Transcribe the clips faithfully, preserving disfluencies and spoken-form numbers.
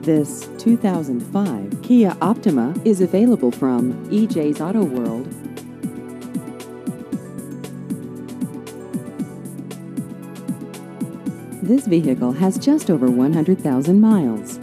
This two thousand five Kia Optima is available from E J's Auto World. This vehicle has just over one hundred thousand miles.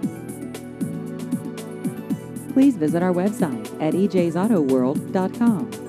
Please visit our website at e j's auto world dot com.